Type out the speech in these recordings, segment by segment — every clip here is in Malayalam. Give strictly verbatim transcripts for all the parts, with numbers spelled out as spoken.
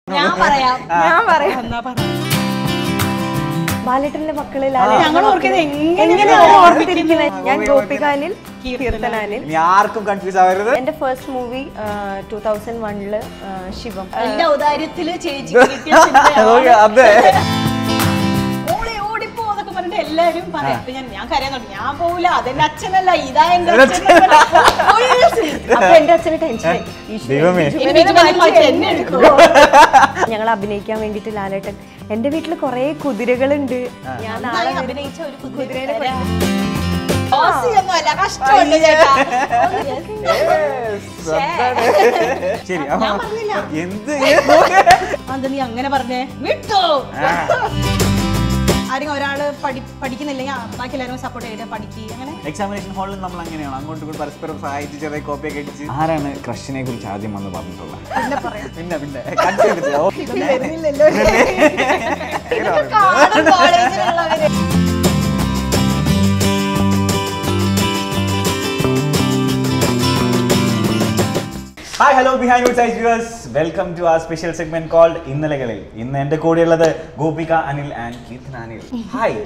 ഞാൻ പറയാം ഞാൻ പറയാം എന്നാ പറ ബാലേട്ടന്റെ മക്കളിൽ ഞങ്ങൾ ഓർക്കുന്നത് എങ്ങനെ ഓർമ്മിച്ചിരിക്കുന്നത്. ഞാൻ ഗോപിക അനിൽ, കീർത്തന അനിൽ. ആർക്കും കൺഫ്യൂസ് ആവരുത്. എന്റെ ഫസ്റ്റ് മൂവി ടൂ തൗസൻഡ് വണ്ണില് ശിവം. എന്റെ ഔദാര്യത്തില് ചേച്ചി അതെ എല്ലാരും പറയാം. ഞാൻ ഞാൻ കരയാൻ തുടങ്ങി. ഞാൻ പോവില്ല, അതെന്റെ അച്ഛനല്ല, ഇതാ എന്റെ അപ്പൊ എന്റെ അച്ഛന് ടെൻഷനായി, ഞങ്ങൾ അഭിനയിക്കാൻ വേണ്ടിട്ട് ലാലേട്ടൻ എന്റെ വീട്ടില് കൊറേ കുതിരകളുണ്ട്, ഞാൻ നാളെ അഭിനയിച്ച ഒരു കുതിരേനെ ശരി. എന്ത് അത് നീ അങ്ങനെ പറഞ്ഞേ വിട്ടോ. ആരെങ്കിലും ഒരാള് പഠിക്കുന്നില്ലെങ്കിൽ ബാക്കി എല്ലാവരും സപ്പോർട്ട് ചെയ്തിട്ട് പഠിക്കുക. അങ്ങനെ എക്സാമിനേഷൻ ഹാളിൽ നമ്മൾ അങ്ങനെയാണ് അങ്ങോട്ടും ഇങ്ങോട്ട് പരസ്പരം സഹായിച്ച് ചെറിയ കോപ്പിയൊക്കെ അടിച്ച്. ആരാണ് ക്രഷിനെ കുറിച്ച് ആദ്യം വന്ന് പറഞ്ഞിട്ടുള്ളത്? പിന്നെ പിന്നെ hi hello behind woods ice viewers, welcome to our special segment called ഇന്നലകളിൽ. ഇന്ന് എന്റെ കൂടെയുള്ളത് Gopika Anil and Keerthana Anil. Hi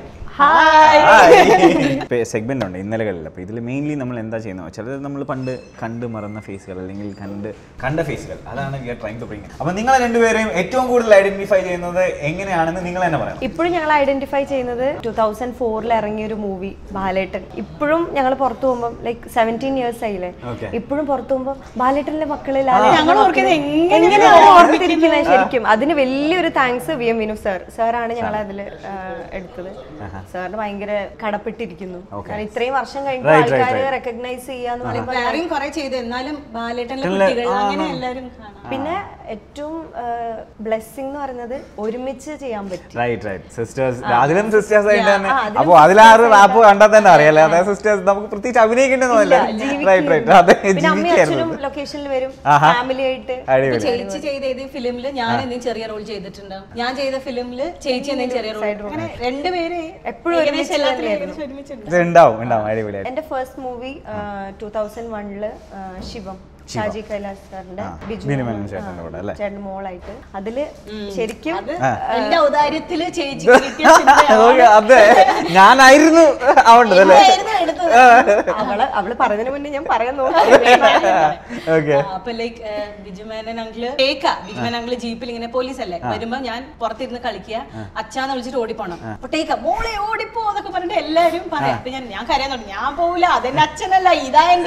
segment ഉണ്ട് ഇന്നലകളിൽ. അപ്പോൾ ഇതിൽ മെയിൻലി നമ്മൾ എന്താ ചെയ്യുന്നത് വെച്ചാൽ നമ്മൾ പണ്ട് കണ്ട് മറന്ന ഫേസുകൾ അല്ലെങ്കിൽ കണ്ട് കണ്ട ഫേസുകൾ, അതാണ് we are trying to bring. അപ്പോൾ നിങ്ങൾ രണ്ടുപേരെയും ഏറ്റവും കൂടുതൽ ഐഡന്റിഫൈ ചെയ്യുന്നത് എങ്ങനെയാണെന്ന് നിങ്ങൾ തന്നെ പറയാം. ഇപ്പോഴും ഞങ്ങൾ ഐഡന്റിഫൈ ചെയ്യുന്നത് ടൂ തൗസൻഡ് ഫോറിൽ ഇറങ്ങിയ ഒരു മൂവി ബാലേട്ടൻ. ഇപ്പോഴും ഞങ്ങൾ പുറത്തു പോകുമ്പോൾ ലൈക്ക് സെവൻറ്റീൻ ഇയേഴ്സ് ആയില്ലേ, ഇപ്പോഴും പുറത്തു പോകുമ്പോൾ ബാലേട്ടന്റെ മക്കളിൽ ഞങ്ങൾ ഓർക്കുന്നത് എങ്ങനെ ഓർമ്മിച്ചിരിക്കുന്നത്. ശരിക്കും അതിന് വലിയൊരു thanks V M Vinu sir സാറാണ് ഞങ്ങൾ അതിൽ എടുത്തത്. സാറിന് ഭയങ്കര കടപ്പെട്ടിരിക്കുന്നു. കാരണം ഇത്രയും വർഷം കഴിഞ്ഞ ആൾക്കാര് റെക്കഗ്നൈസ് ചെയ്യാന്ന് പറയുമ്പോൾ കുറെ ചെയ്ത് എന്നാലും ബാലേട്ടനിലെ കുട്ടികൾ അങ്ങനെ എല്ലാവരും കാണാം. പിന്നെ ഏറ്റവും ബ്ലെസ്സിംഗ് എന്ന് പറയുന്നത് ഒരുമിച്ച് ചെയ്യാൻ പറ്റും. റൈറ്റ് റൈറ്റ് സിസ്റ്റേഴ്സ്, അതിലും സിസ്റ്റേഴ്സ് ആയിട്ട് തന്നെ. അപ്പോൾ അതിലാറ് റാപ്പ് കണ്ടാൽ തന്നെ അറിയാലേ, അതായത് സിസ്റ്റേഴ്സ് നമുക്ക് പ്രത്യേകിച്ച് അഭിനയിക്കേണ്ടതല്ല. റൈറ്റ് റൈറ്റ് അതെ, അച്ഛനും ലൊക്കേഷനിൽ വരും ഫാമിലി ആയിട്ട്. ചേച്ചി ചെയ്ത ഏത് ഫിലിമില് ഞാൻ എന്തെങ്കിലും ചെറിയ റോൾ ചെയ്തിട്ടുണ്ടാവും, ഞാൻ ചെയ്ത ഫിലിമില് ചേച്ചി എന്തെങ്കിലും ചെറിയ റോൾ. അങ്ങനെ രണ്ടുപേര് എപ്പോഴും ഉണ്ടാവും ഉണ്ടാവും അടിപൊളിയായിട്ട്. എന്റെ ഫസ്റ്റ് മൂവി ടൂ തൗസൻഡ് വണ്ണില് ശിവം, ഷാജി കൈലാസ് സാറിന്റെ ചേട്ടൻ മോളായിട്ട്. അതില് ശരിക്കും എന്റെ ഔദാര്യത്തില് ചേച്ചി അതെ ഞാനായിരുന്നു അവള് അവള് അവള് പറഞ്ഞതിന് മുന്നേ ഞാൻ പറയാൻ നോക്കി. അപ്പൊ ലൈക്ക് ബിജുമേനൻ അങ്കിള് കേക്ക ബിജുമേനൻ അങ്കിള് ജീപ്പിൽ ഇങ്ങനെ പോലീസ് അല്ലേ വരുമ്പോ ഞാൻ പുറത്തിരുന്ന് കളിക്കുക, അച്ഛാന്ന് വിളിച്ചിട്ട് ഓടിപ്പോണം. അപ്പൊ ടേക്ക മോളെ ഓടിപ്പോ എന്നൊക്കെ പറഞ്ഞിട്ട് എല്ലാരും പറയാം. അപ്പൊ ഞാൻ ഞാൻ കരയാൻ തുടങ്ങി. ഞാൻ പോവില്ല, അതെന്റെ അച്ഛനല്ല, ഇതാ എന്റെ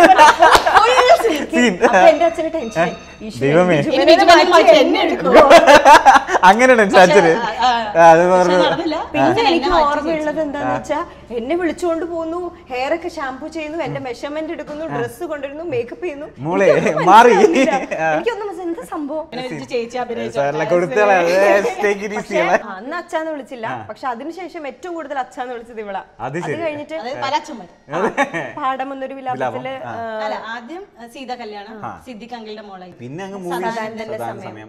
എന്റെ അച്ഛന് ടെൻഷനായി, അങ്ങനെ ടെൻഷൻ അച്ഛന്. പിന്നെ എനിക്ക് ഓർമ്മയുള്ളത് എന്താന്ന് വെച്ചാ എന്നെ വിളിച്ചുകൊണ്ട് പോകുന്നു, ഹെയർ ഒക്കെ ഷാംപൂ ചെയ്യുന്നു, എന്റെ മെഷർമെന്റ് എടുക്കുന്നു, ഡ്രസ്സ് കൊണ്ടുവരുന്നു, മേക്കപ്പ് ചെയ്യുന്നു. മാറി എനിക്കൊന്നും എന്താ സംഭവം. അന്ന് അച്ഛാന്ന് വിളിച്ചില്ല, പക്ഷെ അതിനുശേഷം ഏറ്റവും കൂടുതൽ അച്ഛാന്ന് വിളിച്ചത് ഇവളാ. അത് കഴിഞ്ഞിട്ട് പാഠം എന്നൊരു വിലാപത്തില് ആദ്യം സീത കല്യാണം സിദ്ദിഖ് അങ്കിളുടെ മോളായി, പിന്നെ അങ്ങ് മൂവി സമയം.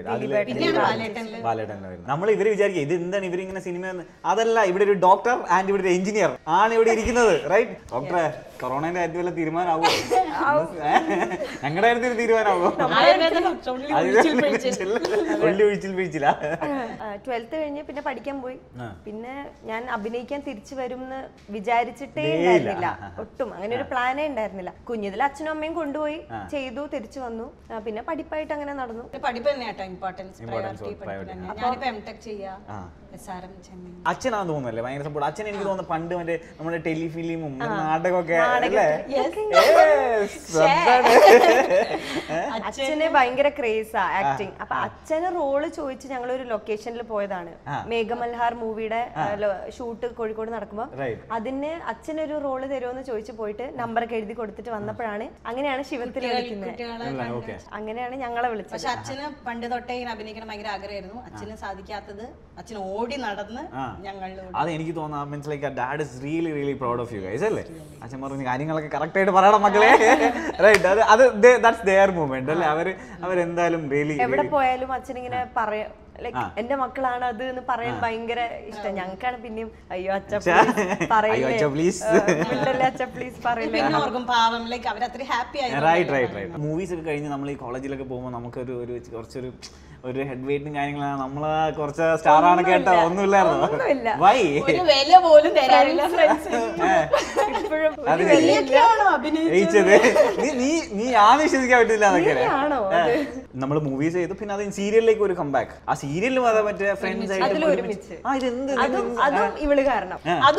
നമ്മൾ ഇവര് വിചാരിക്കുക ഇത് എന്താണ് ഇവരിങ്ങനെ സിനിമ, അതല്ല, ഇവിടെ ഒരു ഡോക്ടർ ആൻഡ് ഇവിടെ ഒരു എഞ്ചിനീയർ ആണ് ഇവിടെ ഇരിക്കുന്നത്. റൈറ്റ് ഡോക്ടറെ, കൊറോണയുടെ കാര്യത്തിൽ വല്ല തീരുമാനമാവോ? ഞങ്ങളുടെ കാര്യത്തിൽ തീരുമാനമാവോ? ട്വൽത്ത് കഴിഞ്ഞ് പിന്നെ പഠിക്കാൻ പോയി. പിന്നെ ഞാൻ അഭിനയിക്കാൻ തിരിച്ചു വരും എന്ന് വിചാരിച്ചിട്ടേ ഉണ്ടായിരുന്നില്ല ഒട്ടും. അങ്ങനെ ഒരു പ്ലാനേ ഉണ്ടായിരുന്നില്ല. കുഞ്ഞിതിൽ അച്ഛനും അമ്മയും കൊണ്ടുപോയി ചെയ്തു, തിരിച്ചു വന്നു. പിന്നെ പഠിപ്പായിട്ട് അങ്ങനെ നടന്നു. പഠിപ്പ് തന്നെയാട്ടോ ഇമ്പോർട്ടൻസ്. ഞാനിപ്പോ എം ടെക് ചെയ്യാ. അച്ഛനാന്ന് തോന്നുന്നല്ലേ ഭയങ്കര സപ്പോർട്ട്. അച്ഛൻ എനിക്ക് തോന്നുന്നു പണ്ട് മറ്റേ നമ്മുടെ ടെലിഫിലിമും നാടകമൊക്കെ അച്ഛന് ഭയങ്കര ക്രേസാ ആക്ടിങ്. അപ്പൊ അച്ഛന് റോള് ചോദിച്ച് ഞങ്ങൾ ഒരു ലൊക്കേഷനിൽ പോയതാണ്. മേഘമൽഹാർ മൂവിയുടെ ഷൂട്ട് കോഴിക്കോട് നടക്കുമ്പോ അതിന് അച്ഛനൊരു റോള് തരുമോന്ന് ചോദിച്ചു പോയിട്ട് നമ്പറൊക്കെ എഴുതി കൊടുത്തിട്ട് വന്നപ്പോഴാണ് അങ്ങനെയാണ് ശിവത്തിൽ വിളിക്കുന്നത്. അങ്ങനെയാണ് ഞങ്ങളെ വിളിച്ചത്. പക്ഷെ അച്ഛന് പണ്ട് തൊട്ടേ ഇങ്ങനെ അഭിനയിക്കണം ഭയങ്കര ആഗ്രഹമായിരുന്നു. അച്ഛന് സാധിക്കാത്തത് അച്ഛൻ ഓടി നടന്ന് ഞങ്ങളുടെ. അത് എനിക്ക് തോന്നുന്നു മനസ്സിലാക്കി dad is really really proud of you guys അല്ലേ? അച്ഛൻ പറഞ്ഞ കാര്യങ്ങളൊക്കെ കറക്റ്റ് ആയിട്ട് പറയണം മക്കളെ. റൈറ്റ്, അത് അത് ദാറ്റ്സ് देयर മൂവ്മെന്റ് അല്ലേ? അവര് അവരെന്തായാലും റിയലി എവിടെ പോയാലും അച്ഛൻ ഇങ്ങനെ പറയാ ലൈക്ക് എന്റെ മക്കളാണ് അത് എന്ന് പറയാൻ ഭയങ്കര ഇഷ്ടം. ഞങ്ങൾക്കാണ് പിന്നെയും അയ്യോ അച്ഛ അയ്യോ അച്ഛ പ്ലീസ് അച്ഛ പ്ലീസ് പറയില്ലേ. മൂവീസ് ഒക്കെ കഴിഞ്ഞ് നമ്മൾ ഈ കോളേജിലൊക്കെ പോകുമ്പോൾ നമുക്കൊരു ഒരു കുറച്ചൊരു ഒരു ഹെഡ് വെയിറ്റും കാര്യങ്ങളാണ്. നമ്മള് കുറച്ച് സ്റ്റാർ ആണ് കേട്ടോ, ഒന്നുമില്ലായിരുന്നു. വൈ ഒരു വില പോലും തരാറില്ല നീ നീ ഞാൻ വിശ്വസിക്കാൻ പറ്റില്ല എന്നൊക്കെ. നമ്മൾ മൂവീസ് ചെയ്തു, പിന്നെ അത് സീരിയലിലേക്ക് ഒരു കംബാക്ക്. ആ സീരിയലിലും അതെ മറ്റേ ഫ്രണ്ട്സ് ആയിട്ട് ഇവള് കാരണം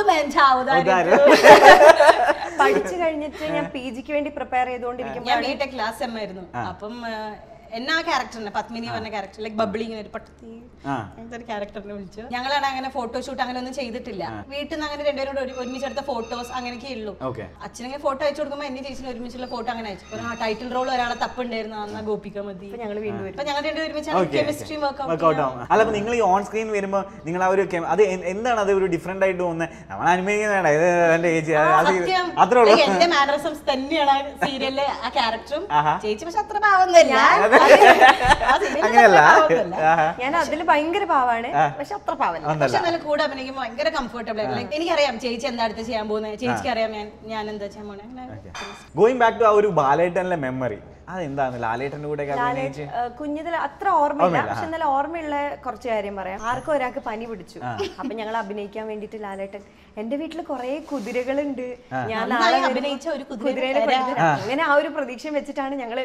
പഠിച്ചു കഴിഞ്ഞിട്ട് ഞാൻ പി ജിക്ക് വേണ്ടി പ്രിപ്പയർ ചെയ്തുകൊണ്ടിരിക്കുമ്പോൾ ക്ലാസ് എം ആയിരുന്നു. അപ്പം എന്നാ ക്യാരക്ടറിനെ പത്മിനി പറഞ്ഞ ക്യാരക്ടർ ലൈക് ബബ്ലി ഇങ്ങനെ ഒരു പട്ടത്തി അങ്ങനത്തെ ഒരു ക്യാരക്ടറിനെ വിളിച്ചു. ഞങ്ങളാണ് അങ്ങനെ ഫോട്ടോഷൂട്ട് അങ്ങനെ ഒന്നും ചെയ്തിട്ടില്ല. വീട്ടിൽ നിന്ന് അങ്ങനെ രണ്ടുപേരും കൂടെ ഒരുമിച്ചെടുത്ത ഫോട്ടോസ് അങ്ങനെയൊക്കെ ഉള്ളൂ. അച്ഛനെ ഫോട്ടോ അയച്ചു കൊടുക്കുമ്പോൾ എന്നെ ചേച്ചിന് ഒരുമിച്ചുള്ള ഫോട്ടോ അങ്ങനെ അയച്ചു. ആ ടൈറ്റിൽ റോൾ ഒരാളെ തപ്പുണ്ടായിരുന്നു, അന്നാ ഗോപിക മതി. ഞങ്ങൾ വീണ്ടും അപ്പൊ ഞങ്ങൾ രണ്ടുപേരും ഒരുമിച്ചാണ് കെമിസ്ട്രി വർക്ക്ഔട്ട് ആവും. അല്ല അപ്പൊ നിങ്ങൾ ഈ ഓൺ സ്ക്രീൻ വരുമ്പോൾ നിങ്ങൾ ആ ഒരു അത് എന്താണ് അത് ഒരു ഡിഫറെന്റ് ആയിട്ട് തോന്നുന്നത്? നമ്മൾ അനുഭവിക്കുന്ന ഇത് എന്റെ ചേച്ചി അത്രേ ഉള്ളൂ. എന്റെ മാനറിസംസ് തന്നെയാണ് സീരിയലിലെ ആ ക്യാരക്ടറും. ചേച്ചി പക്ഷെ അത്ര പാവുന്നില്ല, അങ്ങനെയല്ല. ഞാൻ അതില് ഭയങ്കര പാവാണ്, പക്ഷെ അത്ര പാവല്ല. പക്ഷെ നല്ല കൂടെ അഭിനയിക്കുമ്പോൾ ഭയങ്കര കംഫർട്ടബിൾ ആണ്. എനിക്കറിയാം ചേച്ചി എന്താ അടുത്ത് ചെയ്യാൻ പോകുന്നത്, ചേച്ചിക്ക് അറിയാം ഞാൻ ഞാൻ എന്താ ചെയ്യാൻ പോകുന്നത്. ഗോയിങ് ബാക്ക് ടു ആ ഒരു ബാലേട്ടനിലെ മെമ്മറി, അതെന്താണ് ലാലേട്ടന്റെ കൂടെ കുഞ്ഞതിൽ അത്ര ഓർമ്മയില്ല, പക്ഷെ എന്നാലും ഓർമ്മയുള്ള കുറച്ച് കാര്യം പറയാം. ആർക്കും ഒരാൾക്ക് പനി പിടിച്ചു. അപ്പൊ ഞങ്ങൾ അഭിനയിക്കാൻ വേണ്ടിട്ട് ലാലേട്ടൻ എന്റെ വീട്ടിൽ കുറെ കുതിരകളുണ്ട്, ഞാൻ നാളെ അഭിനയിച്ച ഒരു കുതിരയിലെ അങ്ങനെ ആ ഒരു പ്രതീക്ഷ വെച്ചിട്ടാണ് ഞങ്ങള്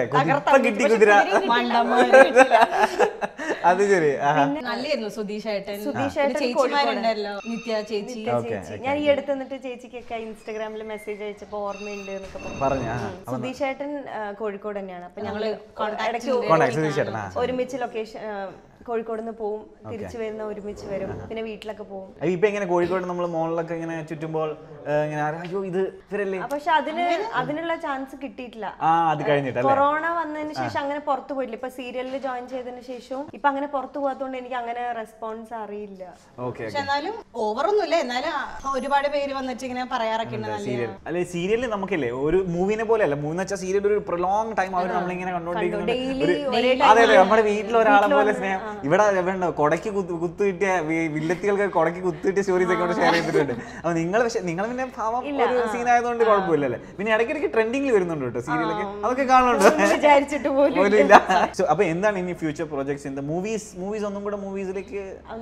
അത് ശരി. നല്ലായിരുന്നു സുധീഷ് ഏട്ടൻ, സുധീഷ് ഏട്ടൻ ചേച്ചിമാരുണ്ടല്ലോ, നിത്യ ചേച്ചി. ഞാൻ ഈ അടുത്ത് എന്നിട്ട് ചേച്ചിക്കൊക്കെ ഇൻസ്റ്റാഗ്രാമിൽ മെസ്സേജ് അയച്ചപ്പോ ഓർമ്മയുണ്ട് എന്നൊക്കെ പറഞ്ഞു. സുധീഷ് ഏട്ടൻ കോഴിക്കോട് തന്നെയാണ്. അപ്പൊ ഞങ്ങള് ഇടയ്ക്ക് ഒരുമിച്ച് ലൊക്കേഷൻ കോഴിക്കോട് നിന്ന് പോവും, തിരിച്ചു വരുന്ന ഒരുമിച്ച് വരും, പിന്നെ വീട്ടിലൊക്കെ പോകും. ഇപ്പൊ എങ്ങനെ കോഴിക്കോട് നമ്മൾ മോളിലൊക്കെ ഇങ്ങനെ ചുറ്റുമ്പോൾ അയ്യോ ഇത് ഇവരല്ലേ, പക്ഷെ അതിന് അതിനുള്ള ചാൻസ് കിട്ടിയിട്ടില്ല. കഴിഞ്ഞിട്ട് കൊറോണ വന്നതിന് ശേഷം അങ്ങനെ പുറത്തു പോയിട്ടില്ല. ഇപ്പൊ സീരിയലിൽ ജോയിൻ ചെയ്തതിന് ശേഷവും ഇപ്പൊ അങ്ങനെ പുറത്തു പോകാത്തതുകൊണ്ട് എനിക്ക് അങ്ങനെ റെസ്പോൺസ് അറിയില്ല. പക്ഷെ എന്നാലും ഓവറൊന്നുമില്ല, എന്നാലും ഒരുപാട് പേര് വന്നിട്ട് ഇങ്ങനെ പറയാറൊക്കെ ഉണ്ട്. അല്ലെ സീരിയലിൽ നമുക്കല്ലേ ഒരു മൂവിനെ പോലെ അല്ല, മൂന്ന് വെച്ചാൽ സീരിയൽ ഒരു പ്രൊലോങ് ടൈം അവർ നമ്മളിങ്ങനെ കണ്ടോണ്ടിരിക്കുന്നത്. അതെ അതെ, നമ്മുടെ വീട്ടിൽ ഒരാളെ പോലെ സ്നേഹം. ഇവിടെ വേണ്ട കൊടക്ക് കുത്തു കിട്ടിയ വില്ലത്തികൾക്ക് കൊടക്ക് കുത്തു കിട്ടിയ സ്റ്റോറീസ് ഒക്കെ ഷെയർ ചെയ്തിട്ടുണ്ട്. അപ്പൊ നിങ്ങൾ പക്ഷെ നിങ്ങൾ പിന്നെ ഭാവം ഒരു സീൻ ആയതുകൊണ്ട് കുഴപ്പമില്ലല്ലേ. പിന്നെ ഇടയ്ക്കിടയ്ക്ക് ട്രെൻഡിങ്ങിൽ വരുന്നുണ്ട് കേട്ടോ സീരിയലൊക്കെ, അതൊക്കെ കാണുന്നുണ്ട് വിചാരിച്ചിട്ട് പോലും ഇല്ല. അപ്പൊ എന്താണ് ഇനി ഫ്യൂച്ചർ പ്രോജക്ട്സ്? എന്താ മൂവീസ് മൂവീസ് ഒന്നും കൂടെ മൂവീസിലേക്ക്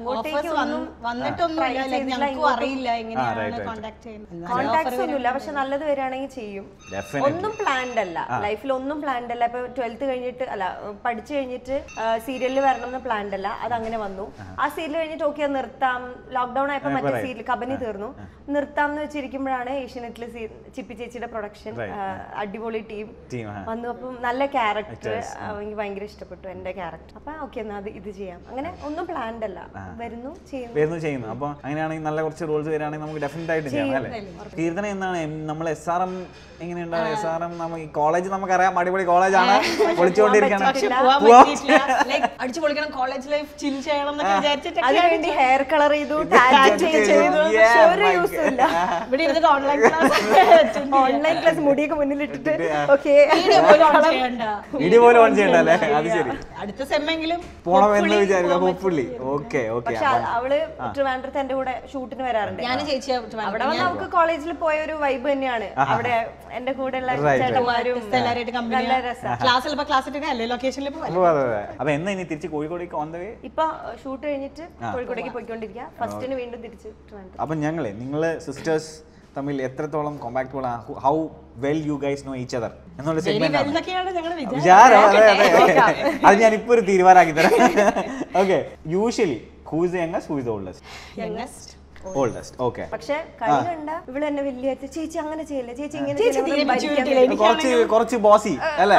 കോൺടാക്ട്സ് ഒന്നുമില്ല, പക്ഷെ നല്ലത് വരികയാണെങ്കിൽ ചെയ്യും. ഒന്നും പ്ലാൻഡ് അല്ല ലൈഫിൽ, ഒന്നും പ്ലാൻഡ് അല്ല. ഇപ്പൊ ട്വൽത്ത് കഴിഞ്ഞിട്ട് അല്ല പഠിച്ചു കഴിഞ്ഞിട്ട് സീരിയലിൽ വരണം എന്ന് പ്ലാൻഡ് അല്ല, അത് അങ്ങനെ വന്നു. ആ സീരിയൽ കഴിഞ്ഞിട്ട് ഓക്കെ നിർത്താം, ലോക്ക്ഡൌൺ ആയപ്പോ മറ്റേ സീരിയൽ കബനി തീർന്നു, നിർത്താം എന്ന് വെച്ചിരിക്കുമ്പോഴാണ് ഏഷ്യനെറ്റില് ചിപ്പി ചേച്ചിയുടെ പ്രൊഡക്ഷൻ, അടിപൊളി ടീം വന്നു. അപ്പം നല്ല ക്യാരക്ടർ എനിക്ക് ഭയങ്കര ഇഷ്ടപ്പെട്ടു എന്റെ ക്യാരക്ടർ. അപ്പൊ ഓക്കെ എന്നാ അത് ഇത് ചെയ്യാം. അങ്ങനെ ഒന്നും പ്ലാൻഡ് അല്ല, വരുന്നു വരുന്നു ചെയ്യുന്നു. അപ്പൊ അങ്ങനെയാണെങ്കിൽ നല്ല കുറച്ച് റോൾസ് വരികയാണെങ്കിൽ നമുക്ക് ഡെഫിനറ്റ് ആയിട്ട് ചെയ്യാം അല്ലേ. കീർത്തന എന്താണ് നമ്മൾ എസ് ആർ എം എങ്ങനെയുണ്ടാവും? എസ് ആർ എം നമ്മൾ ഈ കോളേജ് നമുക്കറിയാം, അടിപൊളി കോളേജാണ്, പൊളിച്ചുകൊണ്ടിരിക്കണം, അടിച്ചു പൊളിക്കണം, കോളേജ് ലൈഫ് ചിൽ ചെയ്യണം എന്നൊക്കെ വിചാരിച്ചിട്ട് അതിനുവേണ്ടി ഹെയർ കളർ ചെയ്തു, ടാറ്റു ചെയ്തു, ഒരു യൂസ് ഇല്ല. ഇവിടെ ഇരുന്നിട്ട് ഓൺലൈൻ ക്ലാസ് ഓൺലൈൻ ക്ലാസ് മുടിയൊക്കെ മുന്നിലിട്ടിട്ട് ഓക്കെ വീഡിയോ പോലെ ഓൺ ചെയ്യണ്ടല്ലേ. അത് ശരി, അടുത്ത സെമ്മെങ്കിലും പോണമെന്ന് വിചാരിക്കാം. Hopefully okay okay. പക്ഷെ അവള് ട്രിവാൻഡ്രത്ത് എന്റെ കൂടെ ഷൂട്ടിന് വരാറുണ്ട്. ഞാൻ ചേച്ചി അവിടെ വന്ന് നമുക്ക് കോളേജിൽ പോയ ഒരു വൈബ് തന്നെയാണ്. അവിടെ എന്റെ കൂടെ ഉള്ള ചേട്ടന്മാരും നല്ല രസമാണ്. ക്ലാസ്സിൽ ക്ലാസ്സിൽ അല്ലേ ലൊക്കേഷനിൽ പോവാം. അപ്പൊ എന്നാ ഇനി തിരിച്ച് കോഴിക്കോടേക്ക് ഓൺ ദ വേ? ഇപ്പൊ ഷൂട്ട് കഴിഞ്ഞിട്ട് കോഴിക്കോടേക്ക് പോയിക്കൊണ്ടിരിക്കുക. ഫസ്റ്റിന് വീണ്ടും തിരിച്ച് ട്രിവാൻഡ്രം. അപ്പൊ ഞങ്ങളെ നിങ്ങള് സിസ്റ്റേഴ്സ് തമ്മിൽ എത്രത്തോളം കോമ്പാക്റ്റബിൾ ആണ്, how well you guys know each other എന്നുള്ള സെഗ്മെന്റ് വിചാരം. അതെ അതെ, അത് ഞാൻ ഇപ്പൊ ഒരു തീരുമാനമാക്കി തരാം. Okay, usually who is the youngest, who is the oldest? Youngest oldest. Okay, പക്ഷെ കളി കണ്ട ഇവിടെ എന്നെ വലിയ ചേച്ചി അങ്ങനെ ചെയ്യില്ല, ചേച്ചി ഇങ്ങനെ കുറച്ച് കുറച്ച് ബോസി അല്ലേ?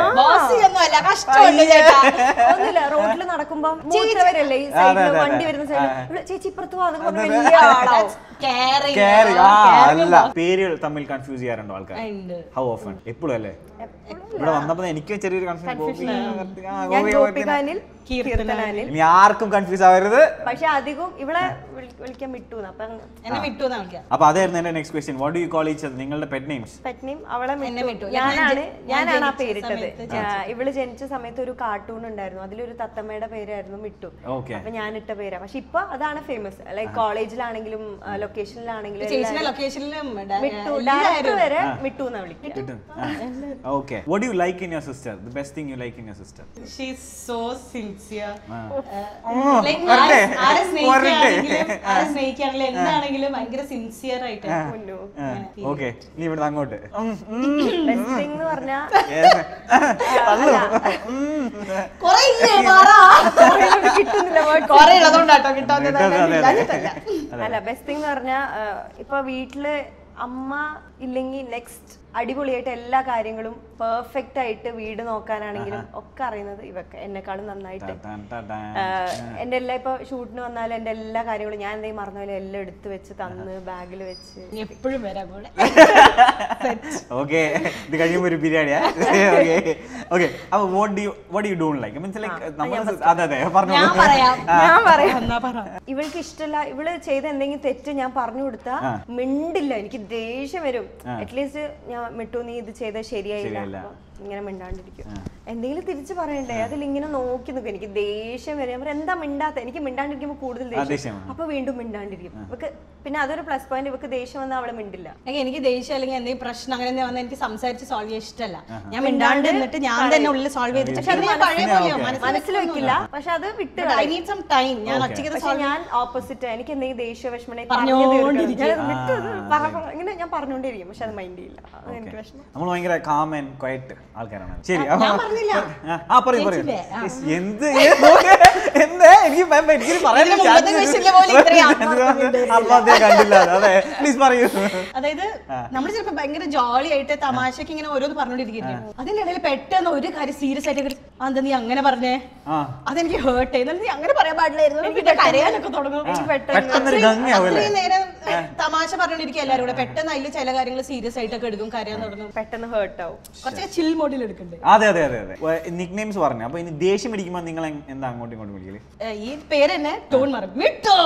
ഒന്നുമില്ല, റോഡിൽ നടക്കുമ്പോ മൂത്തവരല്ലേ ഈ സൈഡിൽ വണ്ടി വരുന്ന സൈഡിൽ ചേച്ചി ഇപ്പുറത്ത് വലിയ ആളാവും. Caring. Caring. ആ Caring അല്ല പേരുകൾ തമ്മിൽ കൺഫ്യൂസ് ചെയ്യാറുണ്ടോ ആൾക്കാർ? ഉണ്ട്. How often? എപ്പോഴും അല്ലേ? ഇവിടെ വന്നപ്പോ എനിക്ക് ചെറിയൊരു കൺഫ്യൂഷൻ. ഞാൻ ഗോപികാനിൽ കീർത്തനാനിൽ. ഇനി ആർക്കും കൺഫ്യൂസ് ആവരുത്. പക്ഷെ അധികം ഇവിടെ വിളിക്കാൻ മിട്ടു അപ്പൊ എന്നെ മിട്ടു എന്നാ വിളിക്കാം. അപ്പൊ അതായിരുന്നു എന്റെ next question. What do you call each other? നിങ്ങളുടെ പെറ്റ് നെയിംസ്? പെറ്റ് നെയിം അവളെ എന്നെ മിട്ടു. ഞാനാണ് ഞാനാണ് ആ പേരിട്ടത്. ഇവള് ജനിച്ച സമയത്ത് ഒരു കാർട്ടൂൺ ഉണ്ടായിരുന്നു, അതിലൊരു തത്തമ്മയുടെ പേരായിരുന്നു മിട്ടു. അപ്പൊ ഞാൻ ഇട്ട പേരാ. പക്ഷെ ഇപ്പൊ അതാണ് ഫേമസ്. ലൈക് കോളേജിലാണെങ്കിലും ലൊക്കേഷനിലാണെങ്കിലും ചേച്ചിയുടെ ലൊക്കേഷനിലും മിട്ടു ഡയറക്ടർ വരെ മിട്ടു എന്നാ വിളിക്കും. Okay. What do you like in your sister? The best thing you like in your sister? She's so sincere. Oh, Like വരട്ടെ, ആരെ സ്നേഹിക്കുകയാണെങ്കിലും വരട്ടെ. ആരെ സ്നേഹിക്കുകയാണെങ്കിലും എന്താണെങ്കിലും ഭയങ്കര സിൻസിയർ ആയിട്ട്. ഓക്കെ, നീ ഇവിടുന്ന് അങ്ങോട്ട്. ബെസ്റ്റ് തിങ് എന്ന് പറഞ്ഞാ കൊറേ ഇല്ലേ പറ. കിട്ടുന്നില്ല കൊറേ ഉള്ളതുകൊണ്ടാട്ടോ കിട്ടാത്തത്. അല്ല ബെസ്റ്റ് തിങ് എന്ന് പറഞ്ഞാ ഇപ്പൊ വീട്ടില് അമ്മ ഇല്ലെങ്കിൽ നെക്സ്റ്റ് അടിപൊളിയായിട്ട് എല്ലാ കാര്യങ്ങളും പെർഫെക്റ്റ് ആയിട്ട് വീട് നോക്കാനാണെങ്കിലും ഒക്കെ അറിയുന്നത് ഇവക്ക് എന്നെക്കാളും നന്നായിട്ട്. എന്റെ എല്ലാ ഇപ്പൊ ഷൂട്ടിന് വന്നാലും എന്റെ എല്ലാ കാര്യങ്ങളും ഞാൻ എന്തെങ്കിലും മറന്നാലും എല്ലാം എടുത്തു വെച്ച് തന്ന് ബാഗിൽ വെച്ച് എപ്പോഴും വരാം കൂടെ. ഓക്കെ, ഇത് കഴിയുമ്പോ ഒരു ബിരിയാണിയാ. ഓക്കെ, അപ്പൊ what do you what do you don't like? I mean like നമ്മൾ അതെ അതെ പറഞ്ഞു. ഞാൻ പറയാം ഞാൻ പറയാം എന്നാ പറ. ഇവൾക്ക് ഇഷ്ടമല്ല, ഇവള് ചെയ്ത എന്തെങ്കിലും തെറ്റ് ഞാൻ പറഞ്ഞു കൊടുത്താ മിണ്ടില്ല, എനിക്ക് ദേഷ്യം വരും. അറ്റ്ലീസ്റ്റ് ഞാൻ മിട്ടു നീ ഇത് ചെയ്ത ശരിയായില്ല, ഇങ്ങനെ മിണ്ടാണ്ടിരിക്കും. എന്തെങ്കിലും തിരിച്ചു പറയണ്ടേ, അതിൽ ഇങ്ങനെ നോക്കി നിൽക്കും, എനിക്ക് ദേഷ്യം വരും. ഞാൻ എന്താ മിണ്ടാത്ത, എനിക്ക് മിണ്ടാണ്ടിരിക്കുമ്പോ കൂടുതൽ ദേഷ്യം, അപ്പൊ വീണ്ടും മിണ്ടാണ്ടിരിക്കും. ഇവക്ക് പിന്നെ അതൊരു പ്ലസ് പോയിന്റ്, ഇവക്ക് ദേഷ്യം വന്നാൽ അവള് മിണ്ടില്ല. എനിക്ക് ദേഷ്യം അല്ലെങ്കിൽ എന്തെങ്കിലും പ്രശ്നം അങ്ങനെ വന്നാൽ എനിക്ക് സംസാരിച്ച് സോൾവ് ചെയ്യാൻ ഇഷ്ടമല്ല. ഞാൻ മിണ്ടാണ്ട് എന്നിട്ട് ഞാൻ തന്നെ ഉള്ളിൽ സോൾവ് ചെയ്തിട്ട് മനസ്സിൽ വെക്കില്ല, പക്ഷെ അത് വിട്ട് ഐ നീഡ് സം ടൈം. ഞാൻ ഒറ്റയ്ക്ക് ഞാൻ ഓപ്പോസിറ്റ്, എനിക്ക് എന്തെങ്കിലും ദേഷ്യ വിഷമം ഇങ്ങനെ ഞാൻ പറഞ്ഞോണ്ടിരിക്കും, പക്ഷെ അത് മൈൻഡ് ചെയ്യില്ല. എനിക്ക് വിഷമം. നമ്മൾ ഭയങ്കര കാം ആൻഡ് ക്വയറ്റ് ആൾക്കാരാണ്. ശരി, ആ പറയൂ പറയൂ. എന്ത് എന്താ എനിക്ക് കണ്ടില്ല. അതെ, പ്ലീസ് പറയൂ. അതായത് നമ്മൾ ചിലപ്പോ ഭയങ്കര ജോളി ആയിട്ട് തമാശക്ക് ഇങ്ങനെ ഓരോന്ന് പറഞ്ഞോണ്ടിരിക്കുന്നു, അതിന്റെ ഇടയിൽ പെട്ടെന്ന് ഒരു കാര്യം സീരിയസ് ആയിട്ട് എന്താ നീ അങ്ങനെ പറഞ്ഞേ, അതെനിക്ക് ഹേർട്ട് ചെയ്യുന്നത്, നീ അങ്ങനെ പറയാൻ പാടില്ലായിരുന്നു, എനിക്ക് കരയാനൊക്കെ തുടങ്ങും. അത്രയും നേരം തമാശ പറഞ്ഞോണ്ടിരിക്കുക എല്ലാവരും കൂടെ, പെട്ടെന്ന് അതിൽ ചില കാര്യങ്ങൾ സീരിയസ് ആയിട്ടൊക്കെ എടുക്കും, കരയാൻ തുടങ്ങും, പെട്ടെന്ന് ഹേർട്ട് ആവും. കുറച്ച് ചിൽ മോഡിൽ എടുക്കണ്ടേ. അതെ അതെ അതെ അതെ. നിക് നെയിംസ് പറഞ്ഞു. അപ്പൊ ഇനി ദേഷ്യം പിടിക്കുമ്പോ നിങ്ങൾ എന്താ അങ്ങോട്ടും ഇങ്ങോട്ടും വിളിക്കല്? ഈ പേര് തന്നെ ടോൺ മാറും. മിട്ടോ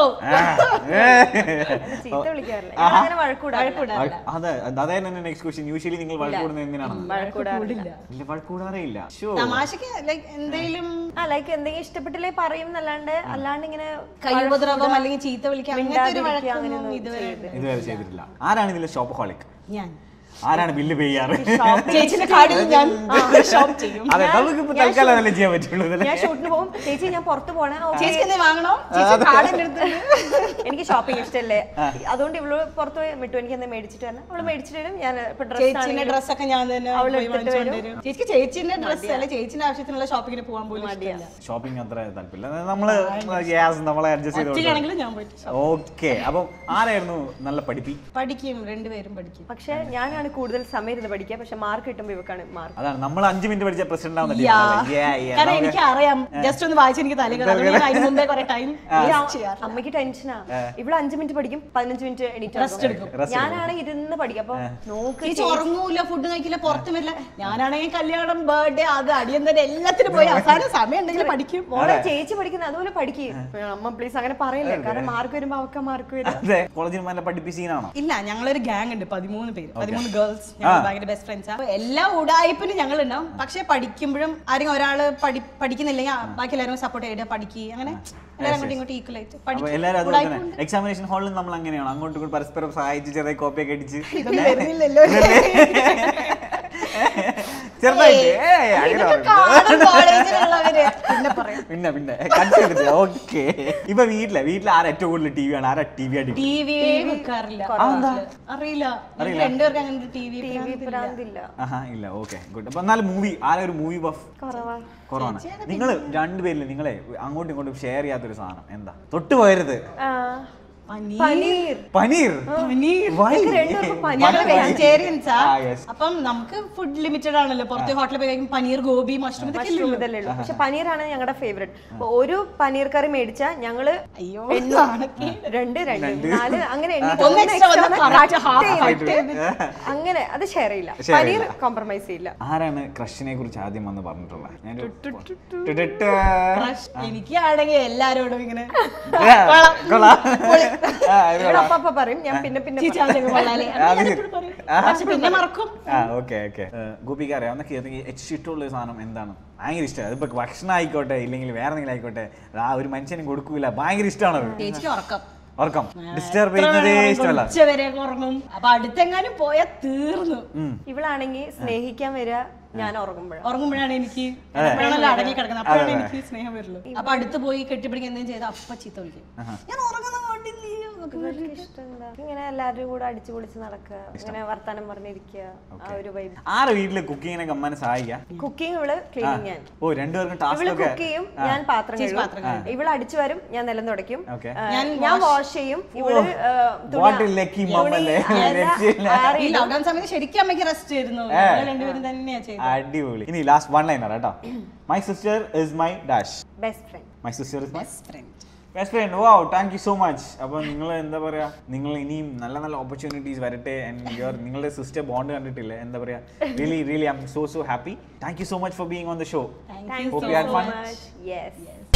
ചീത്ത വിളിക്കാറില്ല, അങ്ങനെ വഴക്കൂടാറില്ല. അതെ, അതായത് നെക്സ്റ്റ് ക്വസ്റ്റ്യൻ. യൂഷ്വലി നിങ്ങൾ വഴക്കൂടുന്നത് എന്തിനാണ്? വഴക്കൂടാറില്ല, വഴക്കൂടാറേ ഇല്ല. തമാശക്ക് ലൈക്ക് എന്തെങ്കിലും ആ ലൈക്ക് എന്തെങ്കിലും ഇഷ്ടപ്പെട്ടില്ലേ പറയും എന്നല്ലാണ്ട് അല്ലാണ്ട് ഇങ്ങനെ കയ്യുപദ്രവം അല്ലെങ്കിൽ ചീത്ത വിളിക്കുക അങ്ങനത്തെ ഒരു വഴക്കൊന്നും ഇതുവരെ ഇതുവരെ ചെയ്തിട്ടില്ല. ആരാണ് ഇതിലെ ഷോപ്പഹോളിക്? ഞാൻ. ആരാണ് ബില്ല് പേ ചെയ്യാറ്? ചേച്ചിന്റെ കാർഡിൽ ഞാൻ ഷോപ്പ് ചെയ്യും. അതെ, നമുക്ക് ഇപ്പൊ തൽക്കാലം അതല്ലേ ചെയ്യാൻ പറ്റുള്ളൂ. ഞാൻ ഷൂട്ടിന് പോകും, ചേച്ചി ഞാൻ പുറത്ത് പോണേ, ചേച്ചി എന്തെങ്കിലും വാങ്ങണോ, ചേച്ചി കാർഡിന്റെ അടുത്ത്. എനിക്ക് ഷോപ്പിംഗ് ഇഷ്ടമല്ലേ, അതുകൊണ്ട് ഇവള് പുറത്ത് പോയി മിട്ടു എനിക്ക് എന്താ മേടിച്ചിട്ട് തന്നെ അവള് മേടിച്ചിട്ട് വരും. ഞാൻ ചേച്ചിന്റെ ഡ്രസ്സൊക്കെ ഞാൻ തന്നെ ചേച്ചിക്ക് ചേച്ചിന്റെ ഡ്രസ്സ് അല്ലെ ചേച്ചിന്റെ ആവശ്യത്തിനുള്ള ഷോപ്പിങ്ങിന് പോകാൻ പോലും മടിയല്ല. ഷോപ്പിംഗ് അത്ര താല്പര്യമില്ല, നമ്മള് നമ്മളെ അഡ്ജസ്റ്റ് ചെയ്ത്. ഞാൻ പോയിട്ട്. ഓക്കെ, അപ്പൊ ആരായിരുന്നു നല്ല പഠിപ്പി? പഠിക്കും, രണ്ടുപേരും പഠിക്കും. പക്ഷെ ഞാനാണ് കൂടുതൽ സമയം ഇരുന്ന് പഠിക്കുക, പക്ഷെ മാർക്ക് കിട്ടുമ്പോൾ ഇവക്കാണ് മാർക്ക്. അതാണ് നമ്മൾ അഞ്ചു മിനിറ്റ് പഠിച്ച പ്രസിഡന്റ് ആവുന്നത്. കാരണം എനിക്ക് അറിയാം, ജസ്റ്റ് ഒന്ന് വായിച്ച് എനിക്ക് തലയിൽ മുമ്പേ കുറെ ടൈം. അമ്മയ്ക്ക് ടെൻഷനാ, ഇവിടെ അഞ്ചു മിനിറ്റ് പഠിക്കും, പതിനഞ്ച് മിനിറ്റ് എണീറ്റ്. ഞാനാണ് ഇരുന്ന് പഠിക്കും, അപ്പൊ നോക്കി ഉറങ്ങൂല, ഫുഡ് കഴിക്കില്ല, പുറത്തു വരില്ല. ഞാനാണെങ്കിൽ കല്യാണം, ബർത്ത്ഡേ, അത് അടിയന്തരം എല്ലാത്തിനും പോയി അവസാനം സമയം ഉണ്ടെങ്കിൽ പഠിക്കും. മോളെ ചേച്ചി പഠിക്കുന്നത് അതുപോലെ പഠിക്കും. അമ്മ പ്ലീസ് അങ്ങനെ പറയില്ലേ, കാരണം മാർക്ക് വരുമ്പോ അവർക്ക് മാർക്ക് വരും. കോളേജിൽ നല്ല പഠിപ്പിച്ചീനാണോ? ഇല്ല, ഞങ്ങളൊരു ഗ്യാങ് ഉണ്ട്, പതിമൂന്ന് പേര്, പതിമൂന്ന് ഗേൾസ്. ഭയങ്കര ബെസ്റ്റ് ഫ്രണ്ട്സാ. എല്ലാ ഉടായ്പിനും ഞങ്ങൾ ഉണ്ടാവും. പക്ഷെ പഠിക്കുമ്പോഴും ആരെങ്കിലും ഒരാള് പഠിക്കുന്നില്ലെങ്കിൽ ബാക്കി എല്ലാവരും സപ്പോർട്ട് ചെയ്ത് പഠിക്കുക, അങ്ങനെ എല്ലാവരും അങ്ങോട്ടും ഇങ്ങോട്ടും ഈക്വൽ ആയിട്ട്. എല്ലാവരും എക്സാമിനേഷൻ ഹാളിൽ നമ്മൾ അങ്ങനെയാണ് അങ്ങോട്ടും ഇങ്ങോട്ടും പരസ്പരം സഹായിച്ച് ചെറിയ കോപ്പിയൊക്കെ അടിച്ച് വരുന്നില്ലല്ലോ പിന്നെ പിന്നെ കണ്ടിട്ട്. ഓക്കെ, ഇപ്പൊ വീട്ടിലെ വീട്ടിൽ ആരാ ഏറ്റവും കൂടുതൽ ടി വി ആണ്? ആരാ ടി വി ആയിട്ട് ടി വി വെക്കാറില്ല? അറിയില്ല, രണ്ടുപേർക്ക് അങ്ങനെ ടി വി ഇല്ല. Okay, good. അപ്പൊ എന്നാലും മൂവി ആരാ ഒരു മൂവി ബഫ്? കുറവാണ്. നിങ്ങൾ രണ്ടുപേരില് നിങ്ങളെ അങ്ങോട്ടും ഇങ്ങോട്ടും ഷെയർ ചെയ്യാത്തൊരു സാധനം എന്താ? തൊട്ട് പോയരുത്. പനീർ പനീർ പനീർ Why? ഞങ്ങൾ വെജിറ്റേറിയൻസാ Ah, yes. അപ്പം നമുക്ക് ഫുഡ് ലിമിറ്റഡ് ആണല്ലോ. പുറത്തെ ഹോട്ടലിൽ പോയി കഴിക്കും പനീർ, ഗോബി, മഷ്റൂം ഇതൊക്കെ മഷ്റൂം ഇതല്ലേ ഉള്ളൂ. പക്ഷെ പനീറാണ് ഞങ്ങളുടെ ഫേവറേറ്റ്. അപ്പൊ ഒരു പനീർ കറി മേടിച്ചാ ഞങ്ങള് അയ്യോ രണ്ട് രണ്ട് നാല് അങ്ങനെ എണ്ണി ഒന്ന് ഒന്ന് extra extra വന്ന് വന്ന് correct cut half ചെയ്തിട്ട് അങ്ങനെ അത് ഷെയർ ചെയ്യില്ല. Share പനീർ ചെയ്യില്ല. കോംപ്രമൈസ് ചെയ്യില്ല. ആരാണ് ക്രഷിനെ കുറിച്ച് ആദ്യം വന്ന് പറഞ്ഞിട്ടുള്ളത്? ഞാനൊരു- Crush എനിക്കാണെങ്കിൽ എല്ലാരോടും ഇങ്ങനെ Yeah, കൊള്ളാം. ആ, ഇത് ഇവിടെ കൊള്ളാം. അപ്പ അപ്പ പറയും, ഞാൻ പിന്നെ പിന്നെ ചീച്ചാ കൊള്ളാലേ അത് ശരി. പക്ഷെ പിന്നെ മറക്കും. ആ ഓക്കെ ഓക്കെ ഗോപിക്ക് അറിയാവുന്ന ഏറ്റവും ഇഷ്ടമുള്ള ഒരു സാധനം എന്താണ്? ഭയങ്കര ഇഷ്ടം. അതിപ്പോ ഭക്ഷണം ആയിക്കോട്ടെ ഇല്ലെങ്കിൽ വേറെ എന്തെങ്കിലും ആയിക്കോട്ടെ, ആ ഒരു മനുഷ്യനും കൊടുക്കൂല, ഭയങ്കര ഇഷ്ടമാണത്. ചേച്ചിക്ക് ഉറക്കം ഉറക്കം ഡിസ്റ്റർബ് ചെയ്യുന്നതേ ഇഷ്ടമല്ല. ഉച്ചവരെ ഉറങ്ങും. അപ്പൊ അടുത്തെങ്ങാനും പോയാൽ തീർന്നു. ഇവളാണെങ്കിൽ സ്നേഹിക്കാൻ വരിക ഞാൻ ഉറങ്ങുമ്പോഴാണ് ഉറങ്ങുമ്പോഴാണ് എനിക്ക് എപ്പോഴാണല്ലോ അടങ്ങി കിടക്കുന്നത്, അപ്പോഴാണ് എനിക്ക് സ്നേഹം വരുള്ളൂ. അപ്പൊ അടുത്ത് പോയി കെട്ടിപ്പിടിക്കുക എന്തെങ്കിലും ചെയ്താൽ അപ്പ ചീത്ത വിളിക്കും. ഞാൻ ഉറങ്ങുന്ന കണ്ടില്ലേ എന്നൊക്കെ പറഞ്ഞിട്ട്. ഇഷ്ടമല്ല ഇങ്ങനെ എല്ലാവരും കൂടെ അടിച്ചു പൊളിച്ച് നടക്കുക, ഇങ്ങനെ വർത്താനം പറഞ്ഞിരിക്കുക, ആ ഒരു വൈബ്. ആരെ വീട്ടില് കുക്കിങ്ങിനൊക്കെ അമ്മനെ സഹായിക്കാം? കുക്കിംഗ് ഇവള്, ക്ലീനിങ് ഞാൻ. ഓ രണ്ടുപേർക്കും ടാസ്ക് ഇവള് ഒക്കെ. കുക്ക് ചെയ്യും, ഞാൻ പാത്രം കഴുകും. ഇവള് അടിച്ചു വരും, ഞാൻ നിലം തുടയ്ക്കും. Okay. ഞാൻ വാഷ് ചെയ്യും, ഇവള് What a lucky mom അല്ലേ? ഈ ലോക്ക്ഡൌൺ സമയത്ത് ശരിക്കും അമ്മയ്ക്ക് റെസ്റ്റ് ആയിരുന്നു. ഞങ്ങൾ രണ്ടുപേരും തന്നെയാ ചെയ്തത്. അടിപൊളി. ഇനി ലാസ്റ്റ് വൺ ലൈനർ കേട്ടോ. My sister is my dash. Best friend. My sister is my best friend. Best friend. Wow, thank you so much. അപ്പോൾ നിങ്ങൾ എന്താ പറയാ, നിങ്ങൾ ഇനിയും നല്ല നല്ല ഓപ്പർച്യൂണിറ്റീസ് വരട്ടെ. ആൻഡ് യുവർ നിങ്ങളുടെ സിസ്റ്റർ ബോണ്ട് കണ്ടിട്ടില്ല, എന്താ പറയാ, really really I'm so so happy. Thank you so much for being on the show. Thank Hope you you had so fun. much. Yes.